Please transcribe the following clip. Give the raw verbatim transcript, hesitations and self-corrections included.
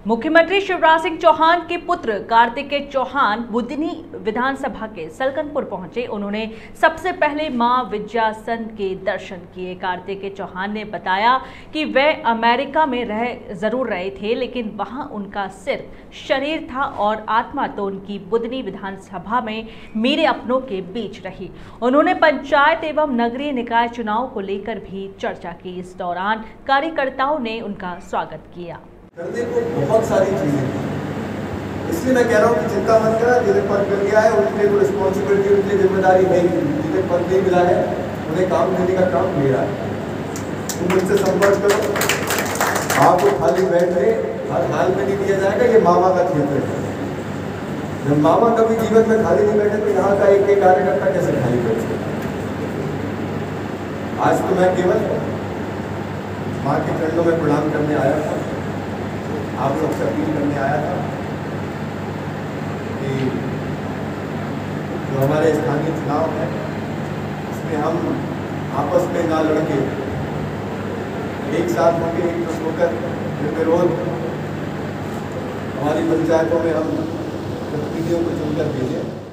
मुख्यमंत्री शिवराज सिंह चौहान के पुत्र कार्तिकेय चौहान बुधनी विधानसभा के सलकनपुर पहुंचे। उन्होंने सबसे पहले मां विजयासन के दर्शन किए। कार्तिकेय चौहान ने बताया कि वे अमेरिका में रह जरूर रहे थे, लेकिन वहां उनका सिर्फ शरीर था और आत्मा तो उनकी बुधनी विधानसभा में मेरे अपनों के बीच रही। उन्होंने पंचायत एवं नगरीय निकाय चुनाव को लेकर भी चर्चा की। इस दौरान कार्यकर्ताओं ने उनका स्वागत किया। करने को बहुत सारी चीजें, इसलिए मैं कह रहा हूँ कि चिंता मत करा। जिन्हें पद मिल गया है उनके लिए रिस्पॉन्सिबिलिटी, उनकी जिम्मेदारी है। जिन्हें पद नहीं मिला है उन्हें काम देने का काम मेरा है। तुम मुझसे संपर्क करो, आपको खाली बैठने हर हाल में नहीं दिया जाएगा। ये मामा का क्षेत्र है। जब मामा कभी जीवन में खाली नहीं बैठे तो यहाँ का एक एक कार्यकर्ता कैसे खाली बैठ सकता। आज तो मैं केवल माँ के चरणों में प्रणाम करने आया था, आप सबसे अपील करने आया था कि जो हमारे स्थानीय चुनाव है इसमें हम आपस में ना लड़के एक साथ होकर एकजुट होकर निर्विरोध हमारी पंचायतों में हम प्रतिनिधियों को चुनकर भेजें।